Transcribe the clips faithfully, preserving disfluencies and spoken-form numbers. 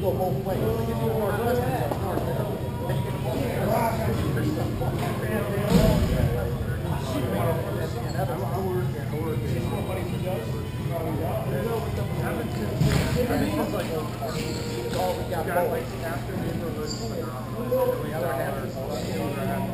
go both ways. Like if you go northwest, you go north there. Then you get both ways. All we got both. After the the other half is the other half.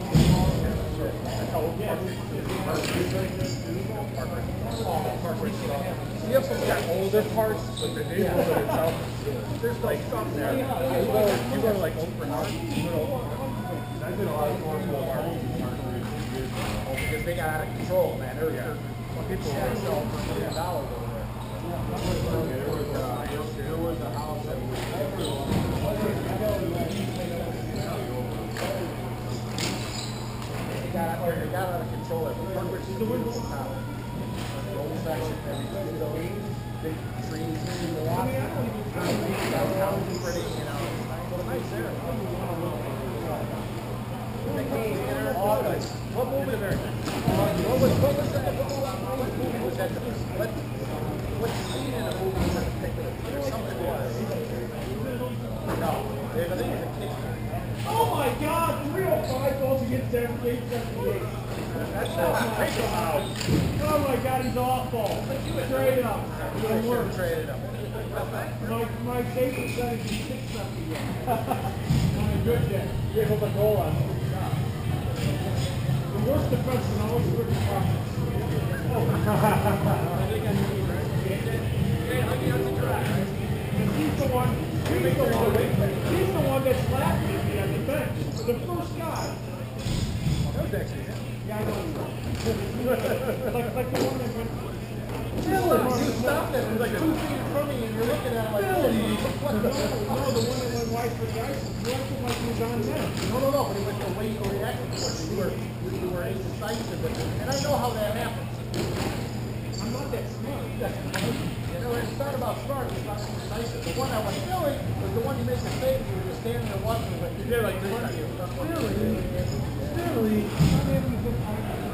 You have some got older parts, but the neighborhood itself, there's like some there. You go, you go to like Oakland Park, you go, I've been a lot of Oakland Park because they got out of control, man. There were people who were selling for a million dollars over there. There was, uh, there was a house that was got out there, they got out of control. The windows town. The old section, everything, those big trees in the lot. Downtown is pretty, you know. Well, nice there. What movie there? What was what was that? What movie was that? What what scene in a movie in particular? There's something was. No, they I think it was a kid. Oh my God! three oh five goals against seventy-eight seventy-eight. That's not great. Oh my God, he's awful. Trade it up. It works. Trade it up. My my favorite seventy-six something again. On a good day. Give him a goal on him. The worst defenseman always Ricky Carter. He's the one. He's the one. He's the one that's laughing at me on the bench. The first guy. That was actually him. Yeah, I know. like like the one that went. Billy, you stopped it. It was like two feet in front of you, and you're looking at it like, Billy. What the? No, the one that went wide for the ice. You acted like he was on net. No, no, no. But it was the way you were reacting to it. You were, you were indecisive, and I know how that happens. I'm not that smart. You know, it's not about smart. It's about indecisive. The one I was Billy was the one you made the mistake. You were just standing there watching. It was like you did like this. Billy, Billy. I mean, you can.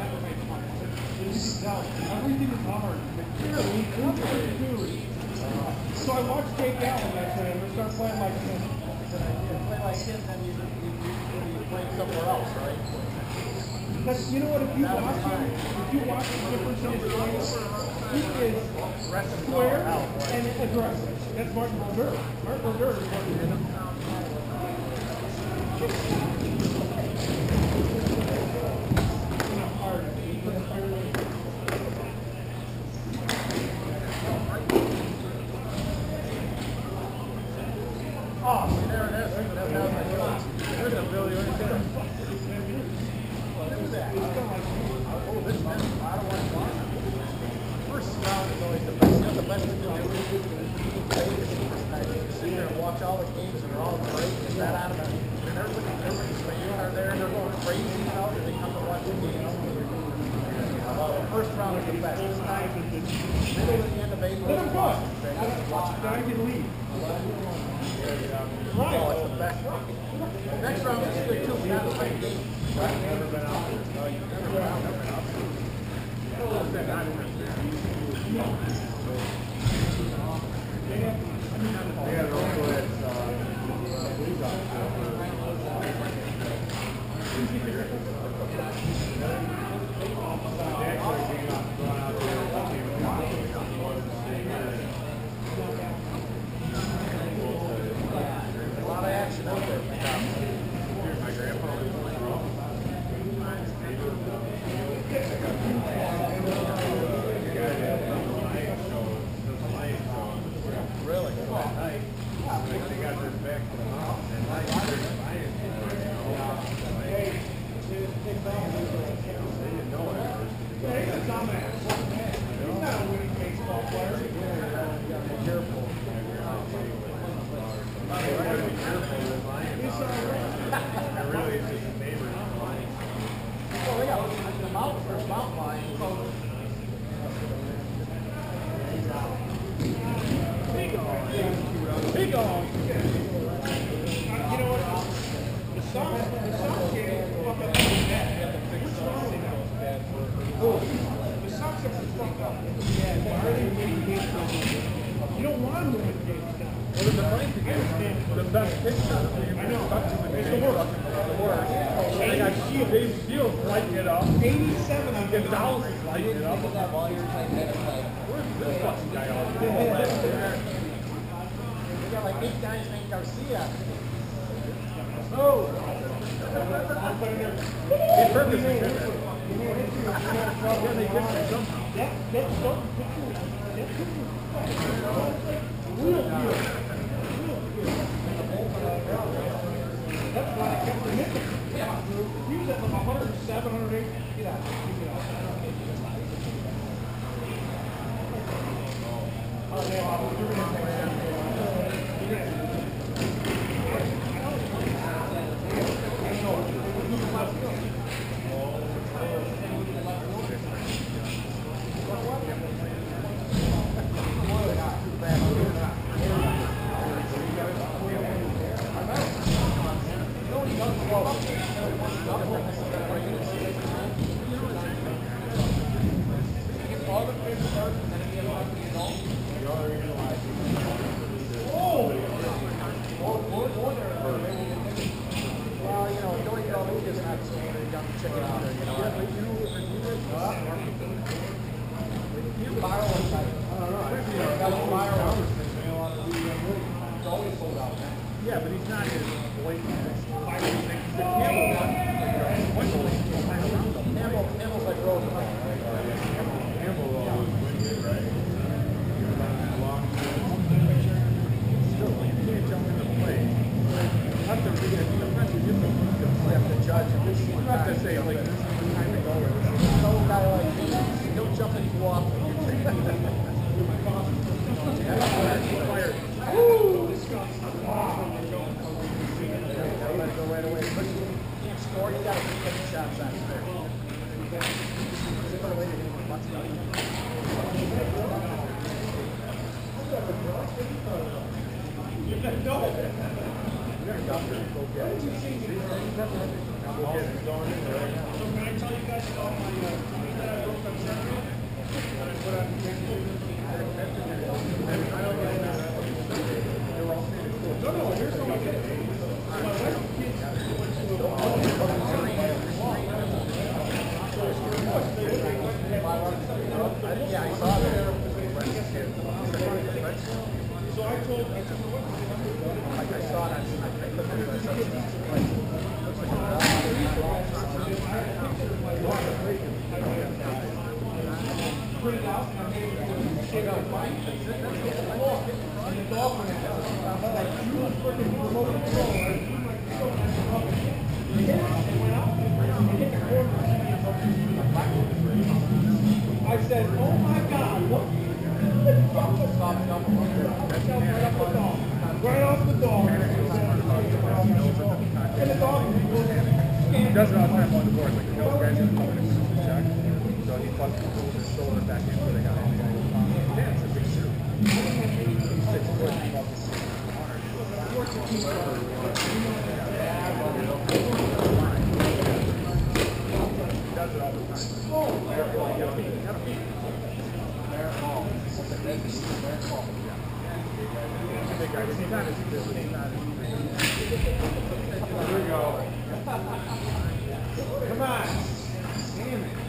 Everything is hard. Really? What do I do? So I watched Jake Allen yesterday and we started playing like him. You play like him, then you, you, you, you play somewhere else, right? Because you know what, if you watch him, if you watch the difference in his game, he is square and aggressive. That's Martin Brodeur. Martin Brodeur is what he is. Oh, there it is. That's how I do it. There's a Billy right there. Look at that. Oh, this man, I don't want to watch it. First round is always the best. You know the best thing to do? You sit there and watch all the games and they're all great. Get that out of it. And everybody, everybody's fans are there and they're going crazy out and they come to watch the games. Uh, the first round is the best. Middle to the end of eight. Let him go. Then I can leave. Right. Oh, it's the best. Next round is the two. Not the same game. I've never been out there. No, you've never been out there. I've been out there. Yeah, also it's uh, police officer. A lot of action out there. Here's my grandpa. Really? They got their back to the house. And like, they didn't know it. Yeah, he's a dumbass. He's not a winning baseball player. You gotta be careful. You gotta be careful with lying about it. It really is just a neighbor not lying. Well, they got the mouth for mouth lying. Big on. Big on. You know what? The Sox, the Sox game fucked up really bad. Which Sox they know? The Sox are fucked up. Yeah, they're already winning games. You don't want them to win games now. Well, the funny thing is, the best picture, I know, it's the worst. The worst. They got Dave Shields lighting it up. eighty-seven on Gonzalez is lighting it up. Look at all yours like that. Where's this fucking guy all We got like eight guys named Garcia. Oh! He purposely did that. Yeah, they did it somehow. That, that's something picture. That picture. Real good. That's why I kept the nickel. Yeah. He was at like one hundred seven, one hundred eight. Get out. Get out. Oh, yeah. You're going to Yeah, but he's not as blatant as the Campbell one. One goal, he's playing around him. Campbell, Campbell's like Rose. Campbell always wins it, right? Still, you can't jump in the play. You have to read it. Sometimes you just have to judge. You have to say, like, this is the time to go. Or this is So guy like me, don't jump in too often. fired. Let it go right away. But you can't score, you gotta keep getting shots out there. So can I tell you guys about my uh, tweet that I wrote on Saturday? That I put on Facebook? No, no, here's what I did. So my wife and kids went to a ball. Yeah, I saw that. So I told, I told my Like I saw that. I looked at it. put it out and I made it shake out my and the dog went out. Like, you were freaking promoting the ball. And he like, so he went out and hit the corner. I said, oh my God, what? Right off the dog. Right off the dog. And the dog He does it all the time on the board. Like, he knows guys are going to check. So he fucks his shoulder back in for the guy. Yeah, it's a big shoot. Six foot. He does it all the time. You gotta beat him. Big guy. He's not as good. He's not as good. Here we go. Come on. Damn it.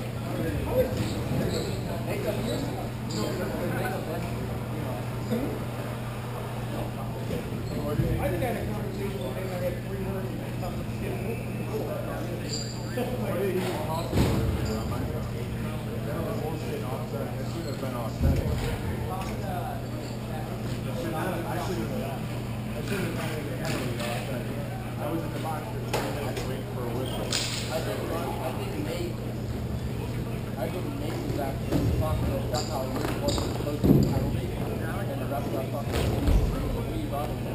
I think I had a conversation with him. I had three words and I was in the box for three minutes waiting for a whistle. I think he made, I think he made that talking that's how he was supposed to be. I don't think, and the rest of that fucking leave on him.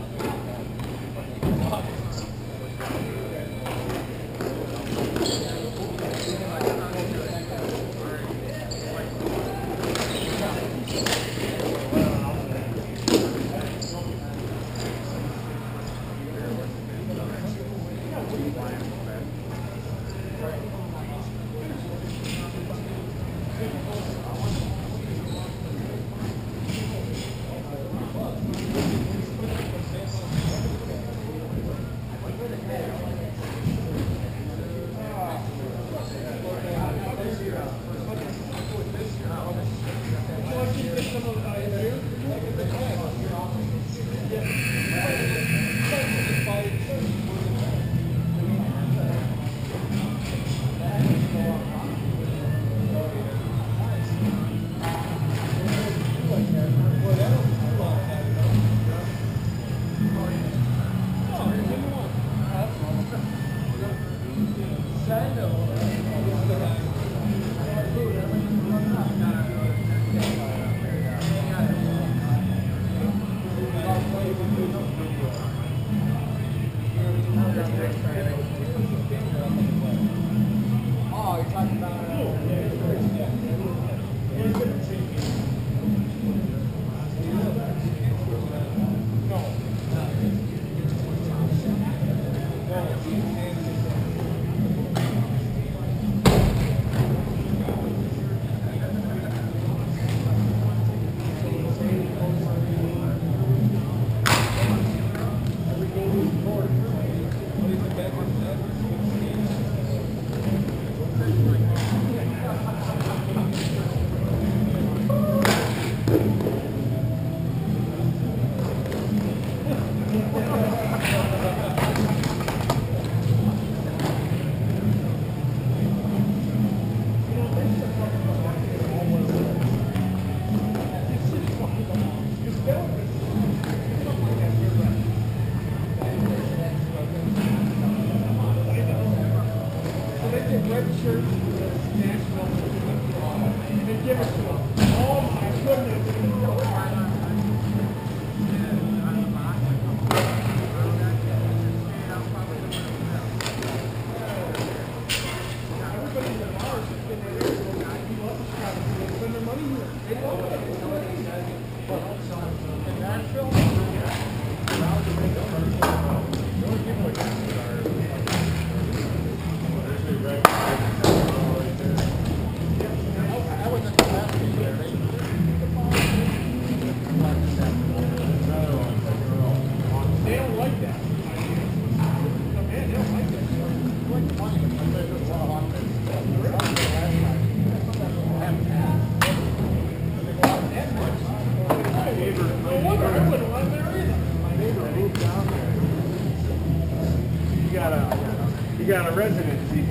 You got a residency.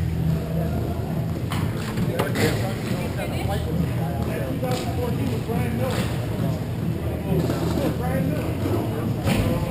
twenty fourteen was Brian Miller. Oh, Brian Miller.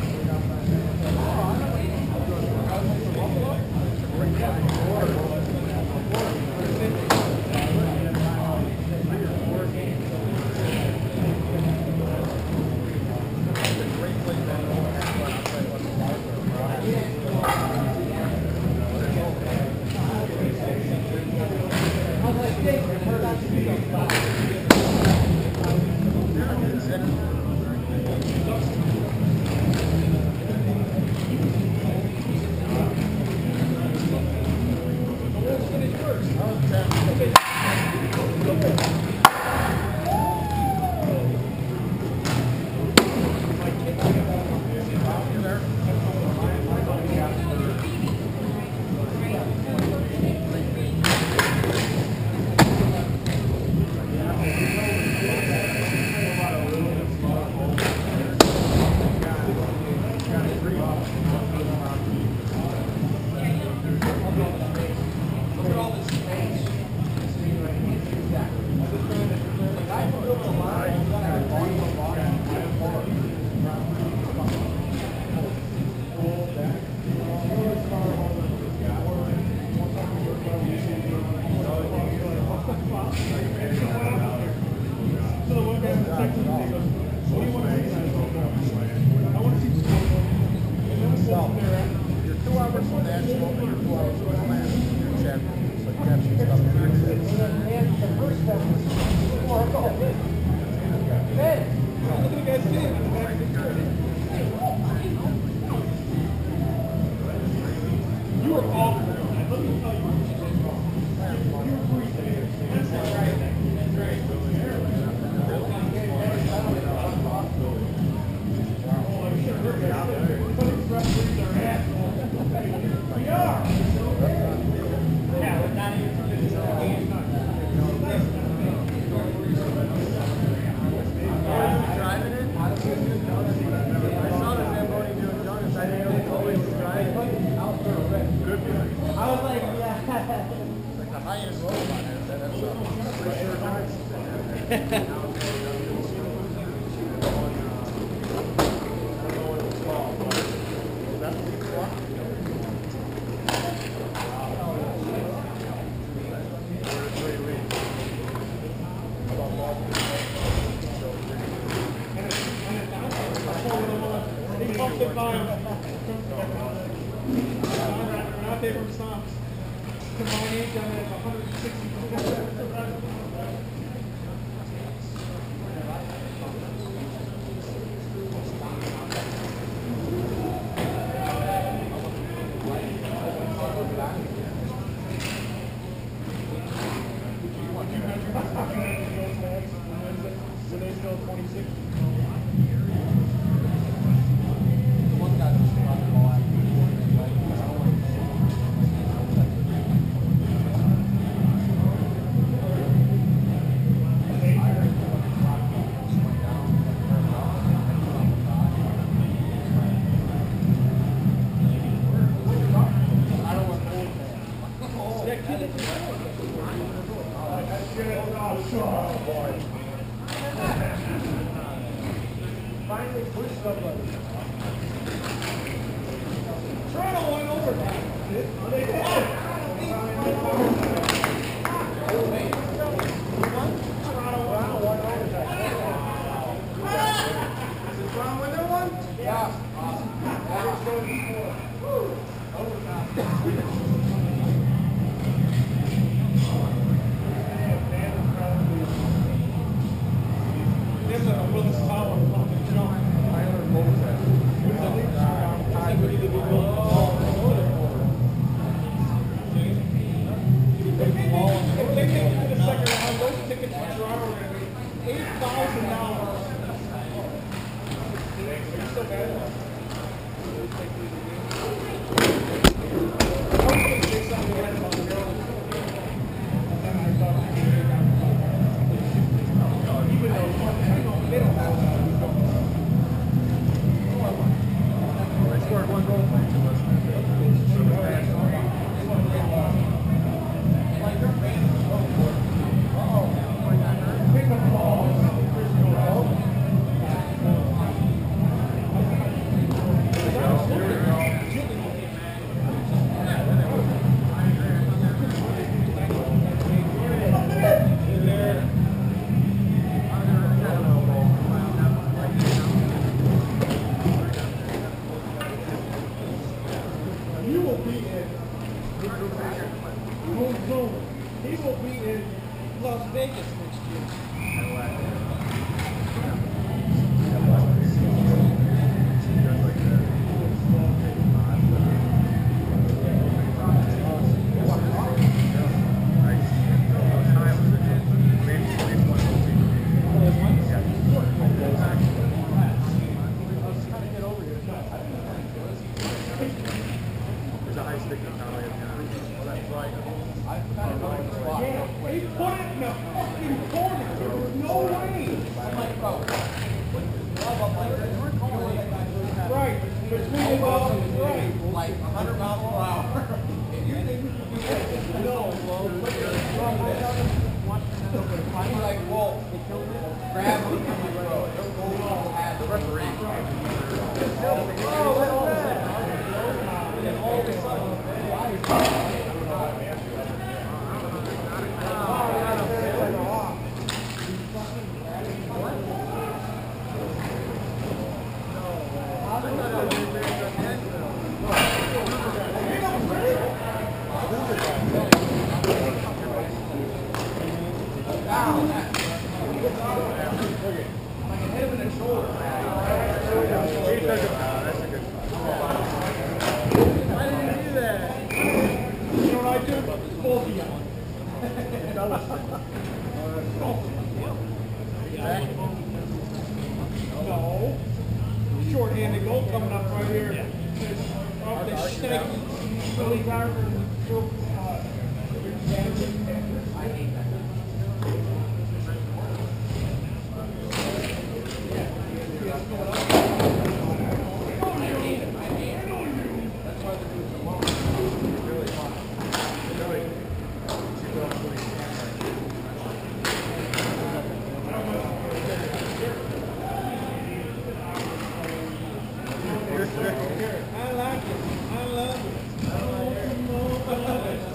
Vegas next year. There's a high stick in Cali. Well, that's right. I've kind of known this spot. Yeah, he put it in the fucking corner. There was no way. I'm like, bro, I'm like, we're going Right. Between the ball and right. like one hundred miles per hour. And you're thinking you can No. I'm like, whoa, grab him, bro. Don't go on past the referee. You know what I do? Both of you. No. Short-handed goal coming up right here. Off the snake. Billy Garber and Phil, uh, I hate that. I like it. I love it. I love it. I love it.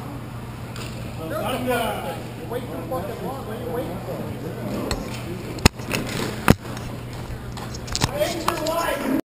Wait for fucking long. What are you waiting for?